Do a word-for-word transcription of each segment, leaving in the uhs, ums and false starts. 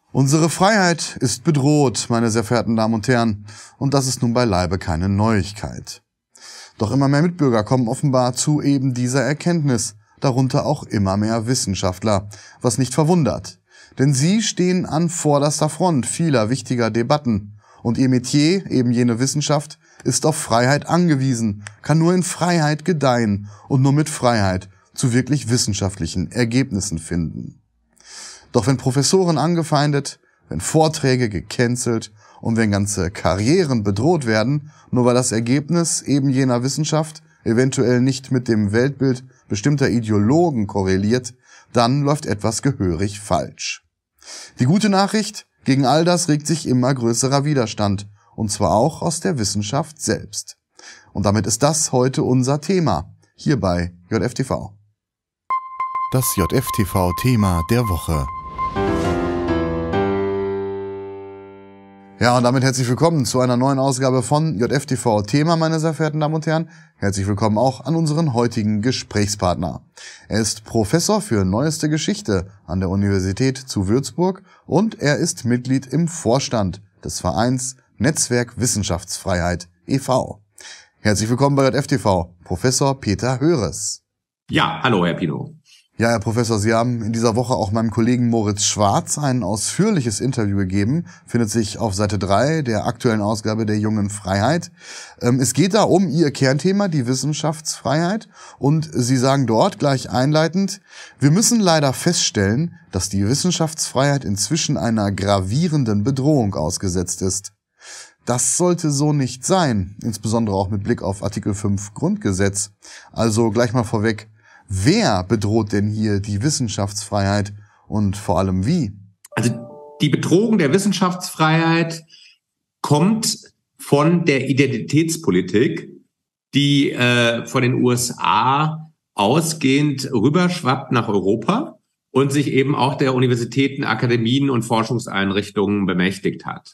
Unsere Freiheit ist bedroht, meine sehr verehrten Damen und Herren, und das ist nun beileibe keine Neuigkeit. Doch immer mehr Mitbürger kommen offenbar zu eben dieser Erkenntnis, darunter auch immer mehr Wissenschaftler, was nicht verwundert. Denn sie stehen an vorderster Front vieler wichtiger Debatten, und ihr Metier, eben jene Wissenschaft, ist auf Freiheit angewiesen, kann nur in Freiheit gedeihen und nur mit Freiheit zu wirklich wissenschaftlichen Ergebnissen finden. Doch wenn Professoren angefeindet, wenn Vorträge gecancelt und wenn ganze Karrieren bedroht werden, nur weil das Ergebnis eben jener Wissenschaft eventuell nicht mit dem Weltbild bestimmter Ideologen korreliert, dann läuft etwas gehörig falsch. Die gute Nachricht, gegen all das regt sich immer größerer Widerstand, und zwar auch aus der Wissenschaft selbst. Und damit ist das heute unser Thema, hier bei J F T V. Das J F T V-Thema der Woche. Ja, und damit herzlich willkommen zu einer neuen Ausgabe von J F T V-Thema, meine sehr verehrten Damen und Herren. Herzlich willkommen auch an unseren heutigen Gesprächspartner. Er ist Professor für Neueste Geschichte an der Universität zu Würzburg und er ist Mitglied im Vorstand des Vereins Netzwerk Wissenschaftsfreiheit e V Herzlich willkommen bei J F T V, Professor Peter Höres. Ja, hallo Herr Pino. Ja, Herr Professor, Sie haben in dieser Woche auch meinem Kollegen Moritz Schwarz ein ausführliches Interview gegeben, findet sich auf Seite drei der aktuellen Ausgabe der Jungen Freiheit. Es geht da um Ihr Kernthema, die Wissenschaftsfreiheit, und Sie sagen dort gleich einleitend: Wir müssen leider feststellen, dass die Wissenschaftsfreiheit inzwischen einer gravierenden Bedrohung ausgesetzt ist. Das sollte so nicht sein, insbesondere auch mit Blick auf Artikel fünf Grundgesetz. Also gleich mal vorweg: Wer bedroht denn hier die Wissenschaftsfreiheit und vor allem wie? Also die Bedrohung der Wissenschaftsfreiheit kommt von der Identitätspolitik, die äh, von den U S A ausgehend rüberschwappt nach Europa und sich eben auch der Universitäten, Akademien und Forschungseinrichtungen bemächtigt hat.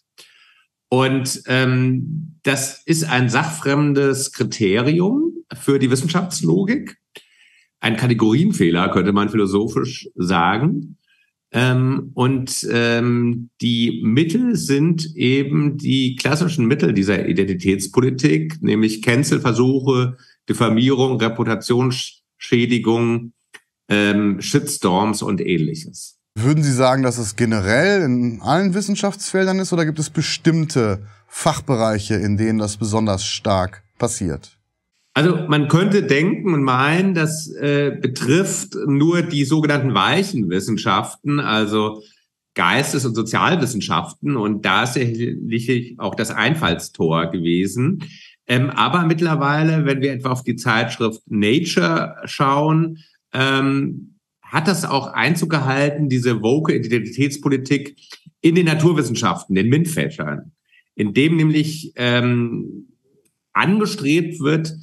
Und ähm, das ist ein sachfremdes Kriterium für die Wissenschaftslogik. Ein Kategorienfehler, könnte man philosophisch sagen. Ähm, und ähm, die Mittel sind eben die klassischen Mittel dieser Identitätspolitik, nämlich Cancelversuche, Diffamierung, Reputationsschädigung, ähm, Shitstorms und Ähnliches. Würden Sie sagen, dass es generell in allen Wissenschaftsfeldern ist, oder gibt es bestimmte Fachbereiche, in denen das besonders stark passiert? Also man könnte denken und meinen, das äh, betrifft nur die sogenannten weichen Wissenschaften, also Geistes- und Sozialwissenschaften, und da ist sicherlich auch das Einfallstor gewesen. Ähm, aber mittlerweile, wenn wir etwa auf die Zeitschrift Nature schauen, ähm, hat das auch Einzug gehalten, diese woke Identitätspolitik, in den Naturwissenschaften, den MINT-Fächern, in dem nämlich ähm, angestrebt wird,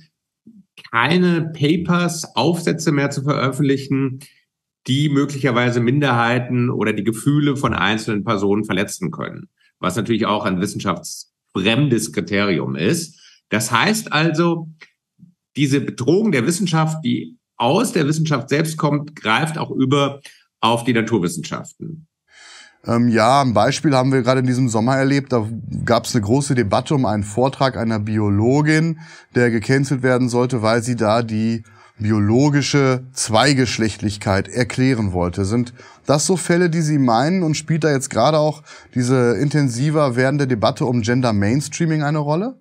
keine Papers, Aufsätze mehr zu veröffentlichen, die möglicherweise Minderheiten oder die Gefühle von einzelnen Personen verletzen können, was natürlich auch ein wissenschaftsfremdes Kriterium ist. Das heißt also, diese Bedrohung der Wissenschaft, die aus der Wissenschaft selbst kommt, greift auch über auf die Naturwissenschaften. Ähm, ja, ein Beispiel haben wir gerade in diesem Sommer erlebt. Da gab es eine große Debatte um einen Vortrag einer Biologin, der gecancelt werden sollte, weil sie da die biologische Zweigeschlechtlichkeit erklären wollte. Sind das so Fälle, die Sie meinen, und spielt da jetzt gerade auch diese intensiver werdende Debatte um Gender Mainstreaming eine Rolle?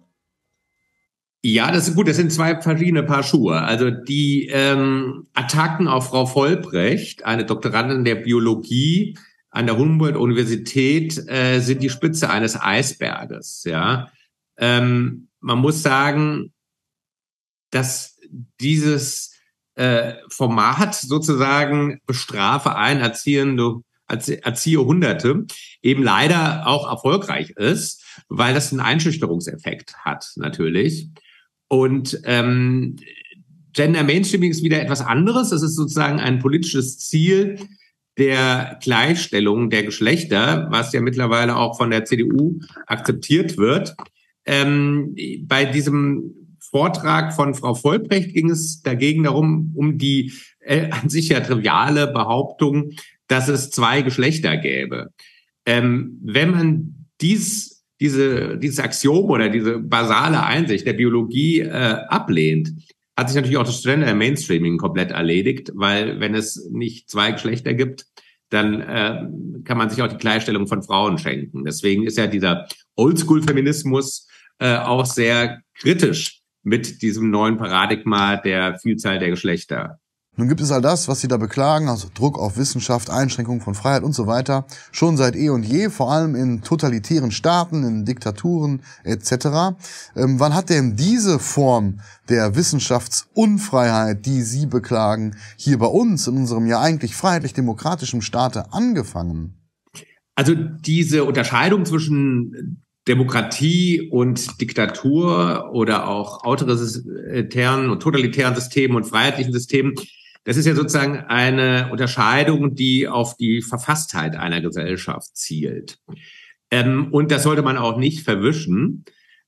Ja, das ist gut. Das sind zwei verschiedene Paar Schuhe. Also die ähm, Attacken auf Frau Vollbrecht, eine Doktorandin der Biologie an der Humboldt-Universität, äh, sind die Spitze eines Eisberges. Ja, ähm, man muss sagen, dass dieses äh, Format sozusagen bestrafe ein, erziehen du, erziehe Hunderte, eben leider auch erfolgreich ist, weil das einen Einschüchterungseffekt hat natürlich. Und ähm, Gender Mainstreaming ist wieder etwas anderes. Das ist sozusagen ein politisches Ziel der Gleichstellung der Geschlechter, was ja mittlerweile auch von der C D U akzeptiert wird. Ähm, bei diesem Vortrag von Frau Vollbrecht ging es dagegen darum, um die äh, an sich ja triviale Behauptung, dass es zwei Geschlechter gäbe. Ähm, wenn man dies, diese, dieses Axiom oder diese basale Einsicht der Biologie äh, ablehnt, hat sich natürlich auch das Gender Mainstreaming komplett erledigt, weil wenn es nicht zwei Geschlechter gibt, dann äh, kann man sich auch die Gleichstellung von Frauen schenken. Deswegen ist ja dieser Oldschool-Feminismus äh, auch sehr kritisch mit diesem neuen Paradigma der Vielzahl der Geschlechter. Nun gibt es all das, was Sie da beklagen, also Druck auf Wissenschaft, Einschränkung von Freiheit und so weiter, schon seit eh und je, vor allem in totalitären Staaten, in Diktaturen et cetera. Ähm, wann hat denn diese Form der Wissenschaftsunfreiheit, die Sie beklagen, hier bei uns, in unserem ja eigentlich freiheitlich-demokratischen Staate angefangen? Also diese Unterscheidung zwischen Demokratie und Diktatur oder auch autoritären und totalitären Systemen und freiheitlichen Systemen, das ist ja sozusagen eine Unterscheidung, die auf die Verfasstheit einer Gesellschaft zielt. Ähm, und das sollte man auch nicht verwischen.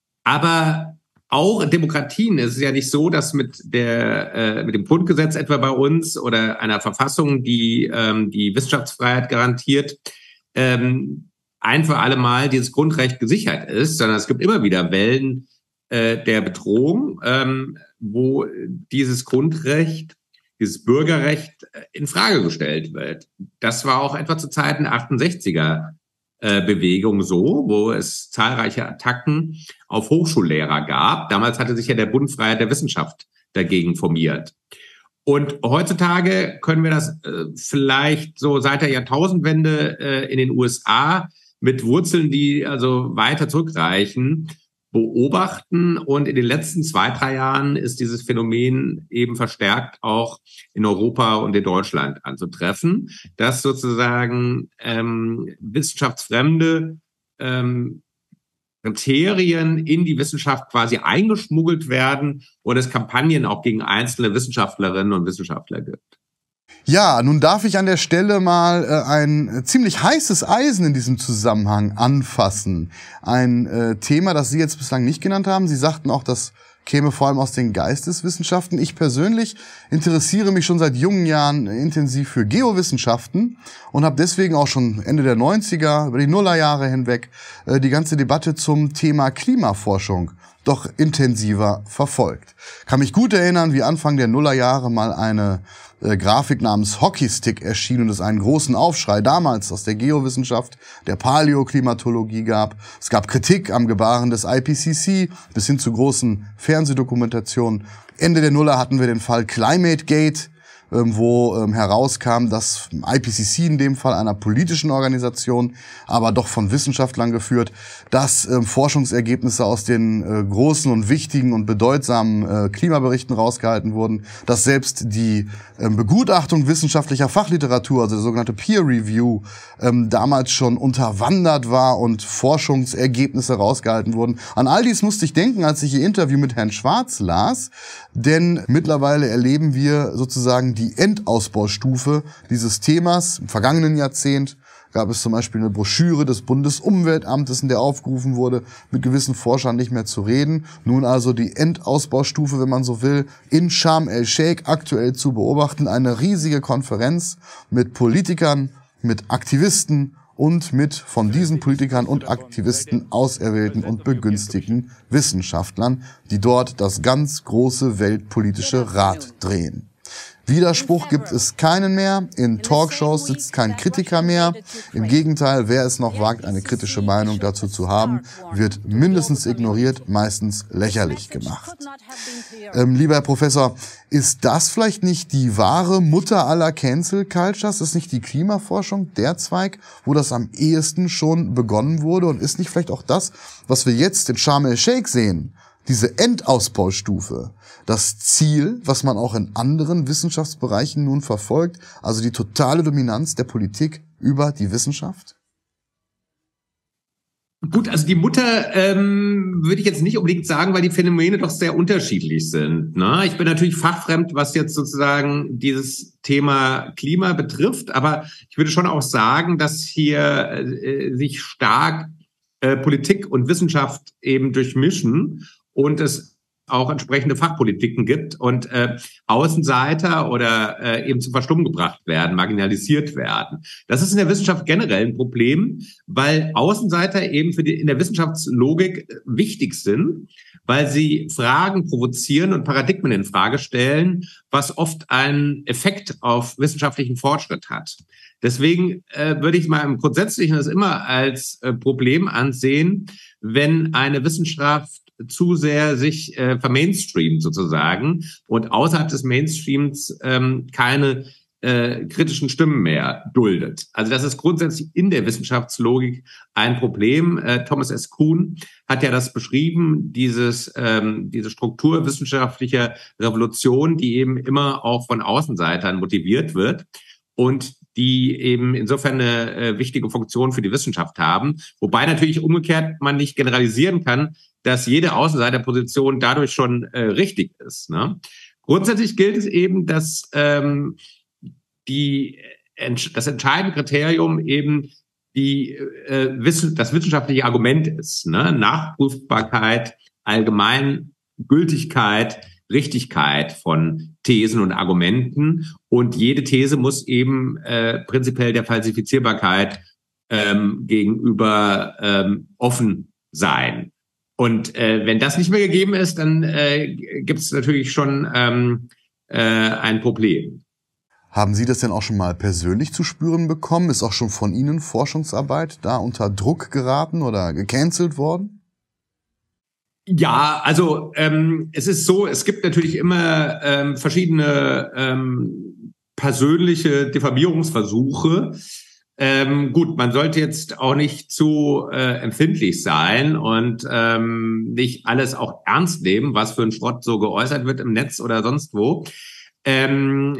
Aber auch in Demokratien ist es ja nicht so, dass mit der äh, mit dem Grundgesetz etwa bei uns oder einer Verfassung, die ähm, die Wissenschaftsfreiheit garantiert, ähm, ein für alle Mal dieses Grundrecht gesichert ist, sondern es gibt immer wieder Wellen äh, der Bedrohung, ähm, wo dieses Grundrecht, dieses Bürgerrecht in Frage gestellt wird. Das war auch etwa zu Zeiten der achtundsechziger äh, Bewegung so, wo es zahlreiche Attacken auf Hochschullehrer gab. Damals hatte sich ja der Bund Freiheit der Wissenschaft dagegen formiert. Und heutzutage können wir das äh, vielleicht so seit der Jahrtausendwende äh, in den U S A mit Wurzeln, die also weiter zurückreichen, beobachten. Und in den letzten zwei, drei Jahren ist dieses Phänomen eben verstärkt auch in Europa und in Deutschland anzutreffen, dass sozusagen ähm, wissenschaftsfremde ähm, Kriterien in die Wissenschaft quasi eingeschmuggelt werden und es Kampagnen auch gegen einzelne Wissenschaftlerinnen und Wissenschaftler gibt. Ja, nun darf ich an der Stelle mal äh, ein ziemlich heißes Eisen in diesem Zusammenhang anfassen. Ein äh, Thema, das Sie jetzt bislang nicht genannt haben. Sie sagten auch, das käme vor allem aus den Geisteswissenschaften. Ich persönlich interessiere mich schon seit jungen Jahren intensiv für Geowissenschaften und habe deswegen auch schon Ende der neunziger, über die Nullerjahre hinweg, äh, die ganze Debatte zum Thema Klimaforschung doch intensiver verfolgt. Kann mich gut erinnern, wie Anfang der Nullerjahre mal eine äh, Grafik namens Hockeystick erschien und es einen großen Aufschrei damals aus der Geowissenschaft, der Paläoklimatologie gab. Es gab Kritik am Gebaren des I P C C bis hin zu großen Fernsehdokumentationen. Ende der Nuller hatten wir den Fall Climate Gate, wo ähm, herauskam, dass I P C C in dem Fall einer politischen Organisation, aber doch von Wissenschaftlern geführt, dass ähm, Forschungsergebnisse aus den äh, großen und wichtigen und bedeutsamen äh, Klimaberichten rausgehalten wurden, dass selbst die ähm, Begutachtung wissenschaftlicher Fachliteratur, also der sogenannte Peer Review, ähm, damals schon unterwandert war und Forschungsergebnisse rausgehalten wurden. An all dies musste ich denken, als ich Ihr Interview mit Herrn Schwarz las, denn mittlerweile erleben wir sozusagen die Endausbaustufe dieses Themas. Im vergangenen Jahrzehnt gab es zum Beispiel eine Broschüre des Bundesumweltamtes, in der aufgerufen wurde, mit gewissen Forschern nicht mehr zu reden. Nun also die Endausbaustufe, wenn man so will, in Sharm el-Sheikh aktuell zu beobachten. Eine riesige Konferenz mit Politikern, mit Aktivisten und mit von diesen Politikern und Aktivisten auserwählten und begünstigten Wissenschaftlern, die dort das ganz große weltpolitische Rad drehen. Widerspruch gibt es keinen mehr, in Talkshows sitzt kein Kritiker mehr. Im Gegenteil, wer es noch wagt, eine kritische Meinung dazu zu haben, wird mindestens ignoriert, meistens lächerlich gemacht. Ähm, lieber Herr Professor, ist das vielleicht nicht die wahre Mutter aller Cancel Cultures? Ist nicht die Klimaforschung der Zweig, wo das am ehesten schon begonnen wurde? Und ist nicht vielleicht auch das, was wir jetzt in Sharm el-Sheikh sehen, diese Endausbaustufe, das Ziel, was man auch in anderen Wissenschaftsbereichen nun verfolgt, also die totale Dominanz der Politik über die Wissenschaft? Gut, also die Mutter ähm, würde ich jetzt nicht unbedingt sagen, weil die Phänomene doch sehr unterschiedlich sind. Ne? Ich bin natürlich fachfremd, was jetzt sozusagen dieses Thema Klima betrifft, aber ich würde schon auch sagen, dass hier äh, sich stark äh, Politik und Wissenschaft eben durchmischen und es auch entsprechende Fachpolitiken gibt und äh, Außenseiter oder äh, eben zum Verstummen gebracht werden, marginalisiert werden. Das ist in der Wissenschaft generell ein Problem, weil Außenseiter eben für die in der Wissenschaftslogik wichtig sind, weil sie Fragen provozieren und Paradigmen in Frage stellen, was oft einen Effekt auf wissenschaftlichen Fortschritt hat. Deswegen äh, würde ich mal im Grundsätzlichen das immer als äh, Problem ansehen, wenn eine Wissenschaft zu sehr sich äh, vermainstreamt sozusagen und außerhalb des Mainstreams ähm, keine äh, kritischen Stimmen mehr duldet. Also das ist grundsätzlich in der Wissenschaftslogik ein Problem. Äh, Thomas S. Kuhn hat ja das beschrieben, dieses ähm, diese Struktur wissenschaftlicher Revolution, die eben immer auch von Außenseitern motiviert wird und die eben insofern eine äh, wichtige Funktion für die Wissenschaft haben. Wobei natürlich umgekehrt man nicht generalisieren kann, dass jede Außenseiterposition dadurch schon äh, richtig ist. Ne? Grundsätzlich gilt es eben, dass ähm, die, das entscheidende Kriterium eben die, äh, Wissen, das wissenschaftliche Argument ist. Ne? Nachprüfbarkeit, Allgemeingültigkeit, Richtigkeit von Thesen und Argumenten. Und jede These muss eben äh, prinzipiell der Falsifizierbarkeit ähm, gegenüber ähm, offen sein. Und äh, wenn das nicht mehr gegeben ist, dann äh, gibt es natürlich schon ähm, äh, ein Problem. Haben Sie das denn auch schon mal persönlich zu spüren bekommen? Ist auch schon von Ihnen Forschungsarbeit da unter Druck geraten oder gecancelt worden? Ja, also ähm, es ist so, es gibt natürlich immer ähm, verschiedene ähm, persönliche Diffamierungsversuche. Ähm, gut, man sollte jetzt auch nicht zu äh, empfindlich sein und ähm, nicht alles auch ernst nehmen, was für ein Schrott so geäußert wird im Netz oder sonst wo. Ähm,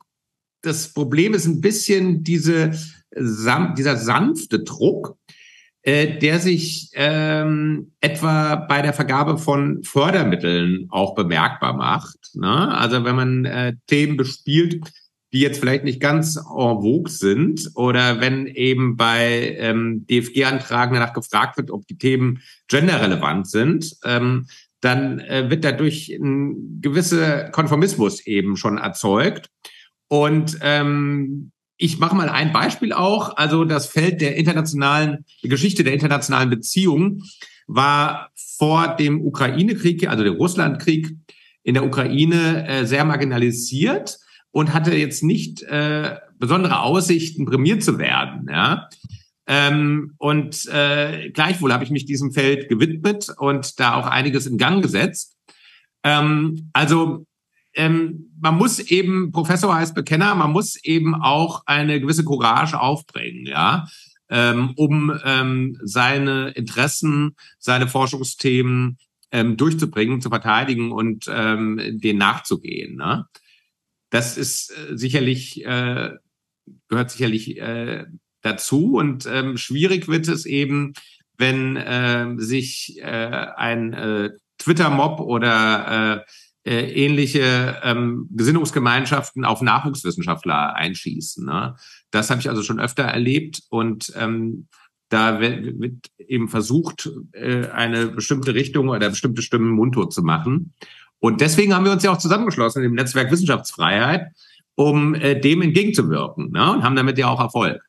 das Problem ist ein bisschen diese, dieser sanfte Druck, äh, der sich ähm, etwa bei der Vergabe von Fördermitteln auch bemerkbar macht. Ne? Also wenn man äh, Themen bespielt, die jetzt vielleicht nicht ganz en vogue sind oder wenn eben bei ähm, D F G-Antragen danach gefragt wird, ob die Themen genderrelevant sind, ähm, dann äh, wird dadurch ein gewisser Konformismus eben schon erzeugt. Und ähm, ich mache mal ein Beispiel auch. Also das Feld der internationalen, die Geschichte der internationalen Beziehungen war vor dem Ukraine-Krieg, also dem Russland-Krieg in der Ukraine, äh, sehr marginalisiert und hatte jetzt nicht äh, besondere Aussichten, prämiert zu werden. Ja? Ähm, und äh, gleichwohl habe ich mich diesem Feld gewidmet und da auch einiges in Gang gesetzt. Ähm, also ähm, man muss eben, Professor heißt Bekenner, man muss eben auch eine gewisse Courage aufbringen, ja, ähm, um ähm, seine Interessen, seine Forschungsthemen ähm, durchzubringen, zu verteidigen und ähm, denen nachzugehen. Ne? Das ist äh, sicherlich, äh, gehört sicherlich äh, dazu und ähm, schwierig wird es eben, wenn äh, sich äh, ein äh, Twitter-Mob oder äh, äh, ähnliche ähm, Gesinnungsgemeinschaften auf Nachwuchswissenschaftler einschießen. Ne? Das habe ich also schon öfter erlebt und ähm, da wird, wird eben versucht, äh, eine bestimmte Richtung oder bestimmte Stimmen mundtot zu machen. Und deswegen haben wir uns ja auch zusammengeschlossen im Netzwerk Wissenschaftsfreiheit, um äh, dem entgegenzuwirken, ne? Und haben damit ja auch Erfolg.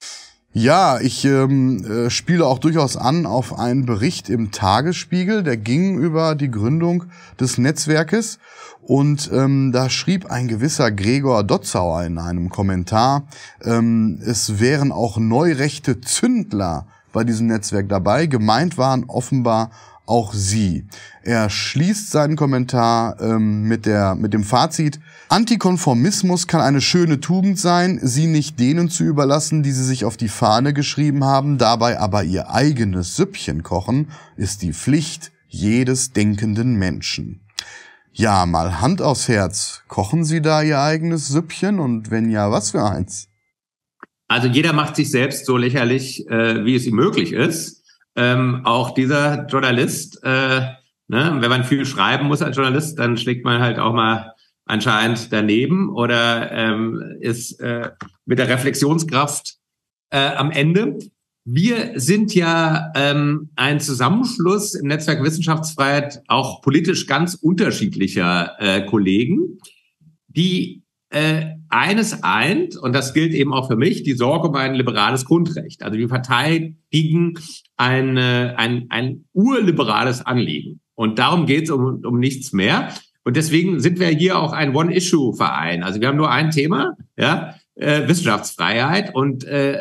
Ja, ich ähm, äh, spiele auch durchaus an auf einen Bericht im Tagesspiegel, der ging über die Gründung des Netzwerkes und ähm, da schrieb ein gewisser Gregor Dotzauer in einem Kommentar, ähm, es wären auch neurechte Zündler bei diesem Netzwerk dabei, gemeint waren offenbar auch Sie. Er schließt seinen Kommentar ähm, mit der mit dem Fazit: Antikonformismus kann eine schöne Tugend sein, sie nicht denen zu überlassen, die sie sich auf die Fahne geschrieben haben, dabei aber ihr eigenes Süppchen kochen, ist die Pflicht jedes denkenden Menschen. Ja, mal Hand aufs Herz, kochen Sie da Ihr eigenes Süppchen und wenn ja, was für eins? Also jeder macht sich selbst so lächerlich, äh, wie es ihm möglich ist. Ähm, auch dieser Journalist, äh, ne, wenn man viel schreiben muss als Journalist, dann schlägt man halt auch mal anscheinend daneben oder ähm, ist äh, mit der Reflexionskraft äh, am Ende. Wir sind ja ähm, ein Zusammenschluss im Netzwerk Wissenschaftsfreiheit auch politisch ganz unterschiedlicher äh, Kollegen, die äh, eines eint, und das gilt eben auch für mich, die Sorge um ein liberales Grundrecht. Also wir verteidigen eine, ein, ein urliberales Anliegen. Und darum geht es um, um nichts mehr. Und deswegen sind wir hier auch ein One-Issue-Verein. Also wir haben nur ein Thema, ja, äh, Wissenschaftsfreiheit, und äh,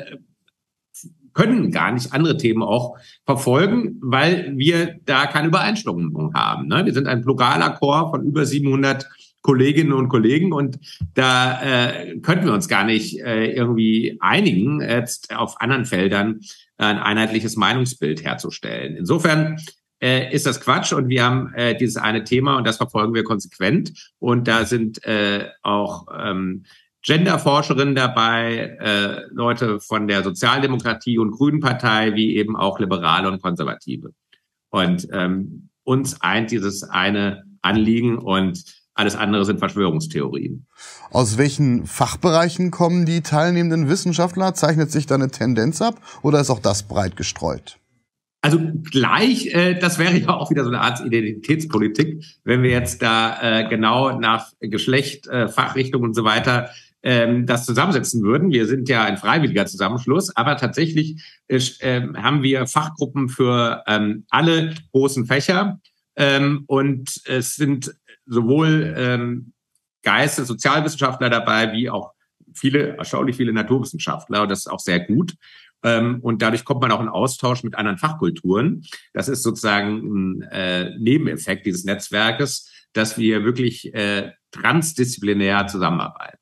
können gar nicht andere Themen auch verfolgen, weil wir da keine Übereinstimmung haben. Ne? Wir sind ein pluraler Chor von über siebenhundert Kolleginnen und Kollegen, und da äh, könnten wir uns gar nicht äh, irgendwie einigen, jetzt auf anderen Feldern ein einheitliches Meinungsbild herzustellen. Insofern äh, ist das Quatsch, und wir haben äh, dieses eine Thema, und das verfolgen wir konsequent, und da sind äh, auch ähm, Genderforscherinnen dabei, äh, Leute von der Sozialdemokratie und Grünen Partei, wie eben auch Liberale und Konservative. Und ähm, uns eint dieses eine Anliegen, und alles andere sind Verschwörungstheorien. Aus welchen Fachbereichen kommen die teilnehmenden Wissenschaftler? Zeichnet sich da eine Tendenz ab, oder ist auch das breit gestreut? Also gleich, äh, das wäre ja auch wieder so eine Art Identitätspolitik, wenn wir jetzt da äh, genau nach Geschlecht, äh, Fachrichtung und so weiter ähm, das zusammensetzen würden. Wir sind ja ein freiwilliger Zusammenschluss, aber tatsächlich äh, haben wir Fachgruppen für ähm, alle großen Fächer, ähm, und es sind sowohl ähm, Geistes-, Sozialwissenschaftler dabei, wie auch viele, erstaunlich viele Naturwissenschaftler, und das ist auch sehr gut. Ähm, und dadurch kommt man auch in Austausch mit anderen Fachkulturen. Das ist sozusagen ein äh, Nebeneffekt dieses Netzwerkes, dass wir wirklich äh, transdisziplinär zusammenarbeiten.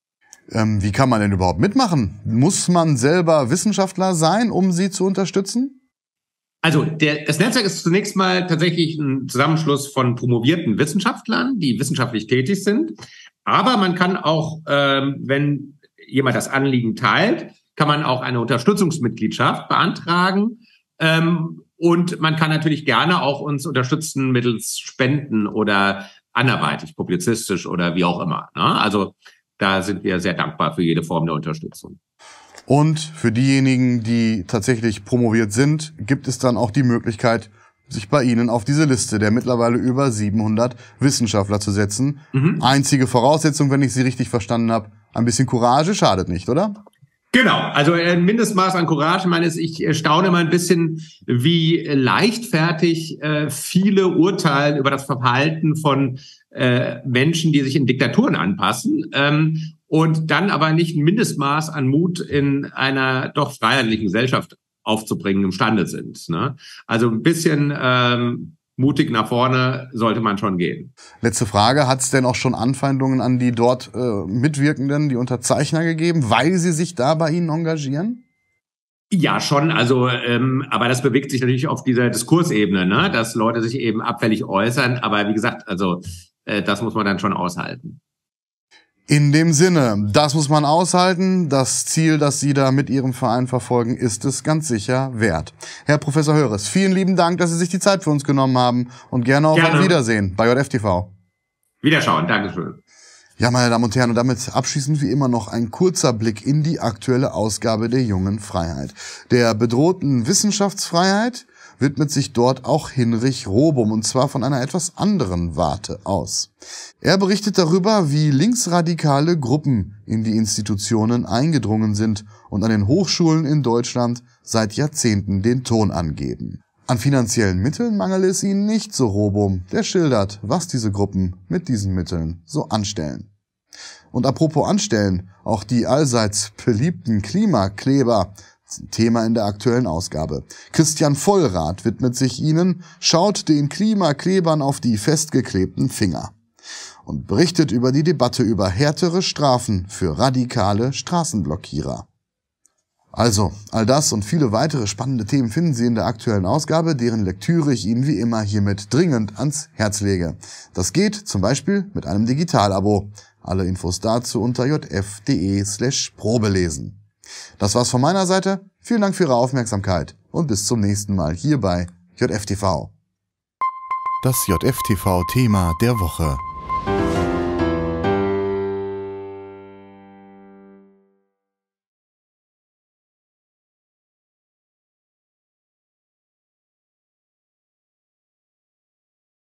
Ähm, wie kann man denn überhaupt mitmachen? Muss man selber Wissenschaftler sein, um sie zu unterstützen? Also der, das Netzwerk ist zunächst mal tatsächlich ein Zusammenschluss von promovierten Wissenschaftlern, die wissenschaftlich tätig sind. Aber man kann auch, ähm, wenn jemand das Anliegen teilt, kann man auch eine Unterstützungsmitgliedschaft beantragen. Ähm, und man kann natürlich gerne auch uns unterstützen mittels Spenden oder anderweitig, publizistisch oder wie auch immer. Ne? Also da sind wir sehr dankbar für jede Form der Unterstützung. Und für diejenigen, die tatsächlich promoviert sind, gibt es dann auch die Möglichkeit, sich bei Ihnen auf diese Liste der mittlerweile über siebenhundert Wissenschaftler zu setzen. Mhm. Einzige Voraussetzung, wenn ich Sie richtig verstanden habe, ein bisschen Courage schadet nicht, oder? Genau, also ein Mindestmaß an Courage. Ich meine, ich staune mal ein bisschen, wie leichtfertig äh, viele urteilen über das Verhalten von äh, Menschen, die sich in Diktaturen anpassen, ähm, und dann aber nicht ein Mindestmaß an Mut in einer doch freiheitlichen Gesellschaft aufzubringen imstande sind. Ne? Also ein bisschen ähm, mutig nach vorne sollte man schon gehen. Letzte Frage, hat es denn auch schon Anfeindungen an die dort äh, Mitwirkenden, die Unterzeichner gegeben, weil sie sich da bei Ihnen engagieren? Ja, schon. Also, ähm, aber das bewegt sich natürlich auf dieser Diskursebene, ne? Dass Leute sich eben abfällig äußern. Aber wie gesagt, also äh, das muss man dann schon aushalten. In dem Sinne, das muss man aushalten. Das Ziel, das Sie da mit Ihrem Verein verfolgen, ist es ganz sicher wert. Herr Professor Höres, vielen lieben Dank, dass Sie sich die Zeit für uns genommen haben, und gerne auch gerne. Auf Wiedersehen bei J F T V. Wiederschauen, Dankeschön. Ja, meine Damen und Herren, und damit abschließend wie immer noch ein kurzer Blick in die aktuelle Ausgabe der Jungen Freiheit. Der bedrohten Wissenschaftsfreiheit widmet sich dort auch Hinrich Robum, und zwar von einer etwas anderen Warte aus. Er berichtet darüber, wie linksradikale Gruppen in die Institutionen eingedrungen sind und an den Hochschulen in Deutschland seit Jahrzehnten den Ton angeben. An finanziellen Mitteln mangele es ihnen nicht, so Robum. Der schildert, was diese Gruppen mit diesen Mitteln so anstellen. Und apropos anstellen, auch die allseits beliebten Klimakleber, Thema in der aktuellen Ausgabe. Christian Vollrath widmet sich ihnen, schaut den Klimaklebern auf die festgeklebten Finger und berichtet über die Debatte über härtere Strafen für radikale Straßenblockierer. Also, all das und viele weitere spannende Themen finden Sie in der aktuellen Ausgabe, deren Lektüre ich Ihnen wie immer hiermit dringend ans Herz lege. Das geht zum Beispiel mit einem Digitalabo. Alle Infos dazu unter jf.de slash probelesen. Das war's von meiner Seite. Vielen Dank für Ihre Aufmerksamkeit und bis zum nächsten Mal hier bei J F T V. Das J F T V-Thema der Woche.